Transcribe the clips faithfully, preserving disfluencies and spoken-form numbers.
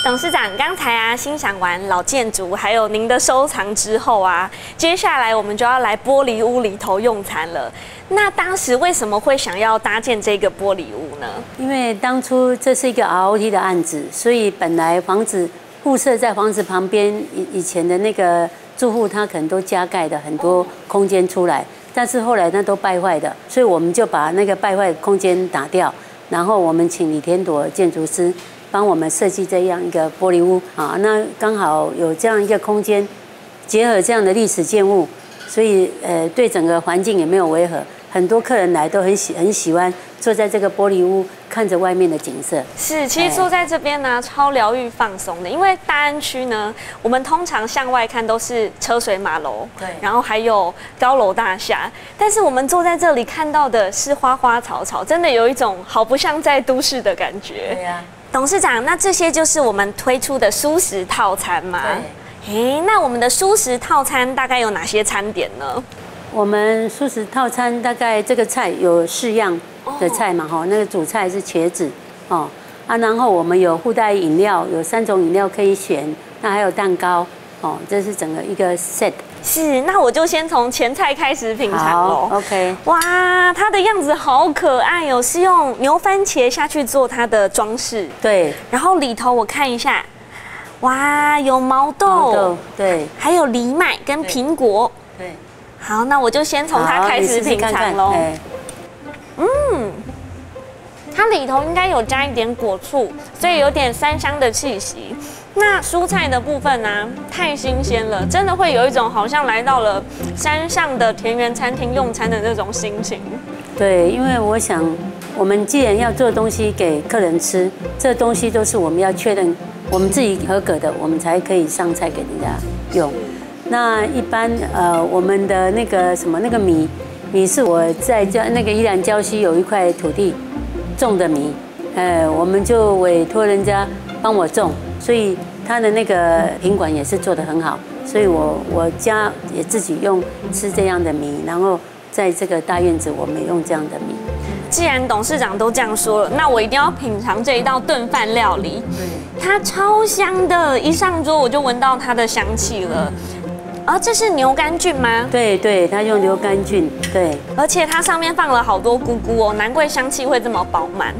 董事长刚才啊欣赏完老建筑还有您的收藏之后啊，接下来我们就要来玻璃屋里头用餐了。那当时为什么会想要搭建这个玻璃屋呢？ 因为当初这是一个 R O T 的案子，所以本来房子铺设在房子旁边，以以前的那个住户他可能都加盖的很多空间出来，但是后来那都败坏的，所以我们就把那个败坏的空间打掉，然后我们请李天朵建筑师帮我们设计这样一个玻璃屋啊，那刚好有这样一个空间，结合这样的历史建物，所以呃对整个环境也没有违和。很多客人来都很喜很喜欢坐在这个玻璃屋，看着外面的景色。 是，其实坐在这边呢，超疗愈放松的。因为大安区呢，我们通常向外看都是车水马龙，对，然后还有高楼大厦，但是我们坐在这里看到的是花花草草，真的有一种好不像在都市的感觉。 对呀。 董事长，那这些就是我们推出的蔬食套餐吗？对。哎，那我们的蔬食套餐大概有哪些餐点呢？ 我们蔬食套餐大概这个菜有四样的菜嘛，哈、哦，那个主菜是茄子，哦啊，然后我们有附带饮料，有三种饮料可以选，那还有蛋糕，哦，这是整个一个 set。 是，那我就先从前菜开始品尝喽。 OK。 哇，它的样子好可爱哦，是用牛番茄下去做它的装饰。 对。 然后里头我看一下，哇，有毛豆， 毛豆对， 还有藜麦跟苹果。 对。对好，那我就先从它开始品尝喽。嗯，它里头应该有加一点果醋，所以有点酸香的气息。那蔬菜的部分呢、啊，太新鲜了，真的会有一种好像来到了山上的田园餐厅用餐的那种心情。 对，因为我想，我们既然要做东西给客人吃，这东西都是我们要确认我们自己合格的，我们才可以上菜给人家用。那一般呃，我们的那个什么那个米，米是我在家那个宜兰礁溪有一块土地种的米，呃，我们就委托人家帮我种，所以他的那个品管也是做得很好，所以我我家也自己用吃这样的米，然后在这个大院子我们用这样的米。 既然董事长都这样说了，那我一定要品尝这一道炖饭料理。它超香的，一上桌我就闻到它的香气了。啊，这是牛肝菌吗？ 对对，它用牛肝菌，对。 而且它上面放了好多菇菇哦，难怪香气会这么饱满。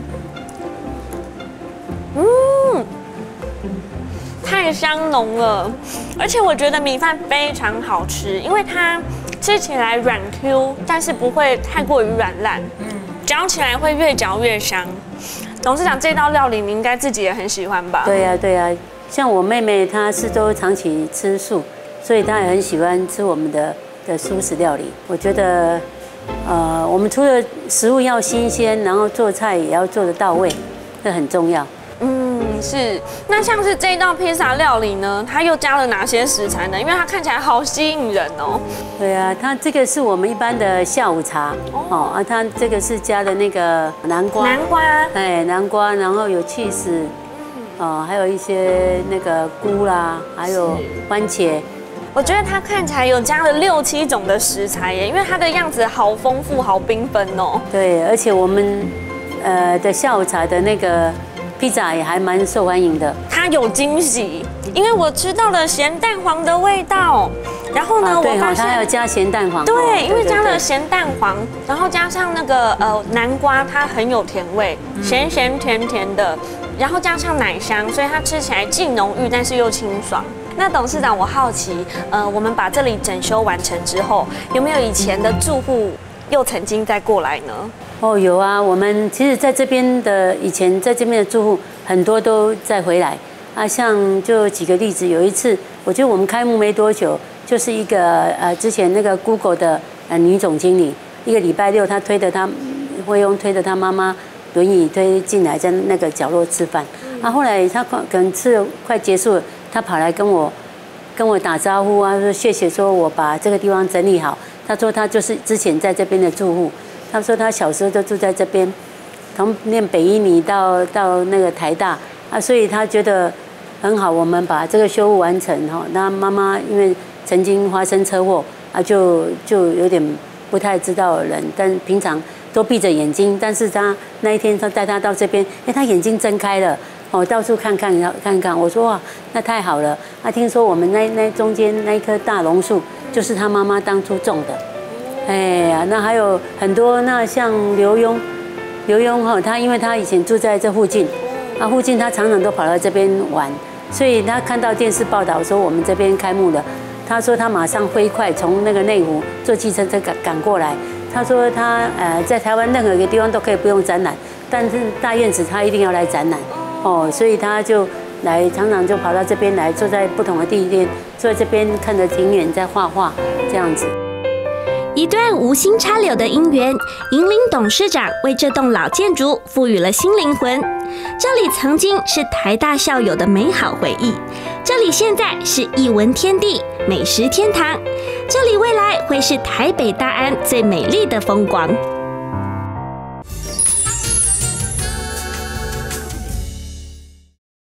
嗯，太香浓了，而且我觉得米饭非常好吃，因为它吃起来软 Q， 但是不会太过于软烂，嗯，嚼起来会越嚼越香。董事长，这道料理你应该自己也很喜欢吧？ 对呀、啊、对呀、啊，像我妹妹她是都长期吃素。所以他也很喜欢吃我们的的蔬食料理。我觉得，呃，我们除了食物要新鲜，然后做菜也要做得到位，这很重要。 嗯，是。那像是这道披萨料理呢，它又加了哪些食材呢？因为它看起来好吸引人哦。对啊，它这个是我们一般的下午茶哦啊，它这个是加的那个南瓜。 南瓜。 哎，南瓜，然后有cheese，哦，还有一些那个菇啦，还有番茄。 我觉得它看起来有加了六七种的食材耶，因为它的样子好丰富、好缤纷哦。 对，而且我们呃的下午茶的那个披萨也还蛮受欢迎的。 它有惊喜，因为我吃到了咸蛋黄的味道。然后呢， 啊、 我发现它还有加咸蛋黄。 对，因为加了咸蛋黄，然后加上那个呃南瓜，它很有甜味，咸咸甜甜的，然后加上奶香，所以它吃起来既浓郁，但是又清爽。那董事长，我好奇，呃，我们把这里整修完成之后，有没有以前的住户又曾经再过来呢？ 哦，有啊，我们其实在这边的以前在这边的住户很多都再回来啊，像就几个例子，有一次我觉得我们开幕没多久，就是一个呃之前那个 Google 的呃女总经理，一个礼拜六她推着她会用推着她妈妈轮椅推进来，在那个角落吃饭，啊，后来她可能吃了快结束了。他跑来跟我跟我打招呼啊，说谢谢，说我把这个地方整理好。他说他就是之前在这边的住户，他说他小时候都住在这边，从念北一女到到那个台大啊，所以他觉得很好。我们把这个修复完成哈，那妈妈因为曾经发生车祸啊，就就有点不太知道人，但平常都闭着眼睛，但是他那一天他带他到这边，哎，他眼睛睁开了。 哦，到处看看看看。我说哇，那太好了。那、啊、听说我们那那中间那一棵大榕树，就是他妈妈当初种的。哎呀，那还有很多，那像刘墉，刘墉哈，他因为他以前住在这附近，啊，附近他常常都跑到这边玩，所以他看到电视报道说我们这边开幕了，他说他马上飞快从那个内湖坐计程车赶赶过来。他说他呃在台湾任何一个地方都可以不用展览，但是大院子他一定要来展览，哦，所以他就来常常就跑到这边来，坐在不同的地点，坐在这边看着庭园在画画这样子。 一段无心插柳的姻缘，引领董事长为这栋老建筑赋予了新灵魂。这里曾经是台大校友的美好回忆，这里现在是艺文天地、美食天堂，这里未来会是台北大安最美丽的风光。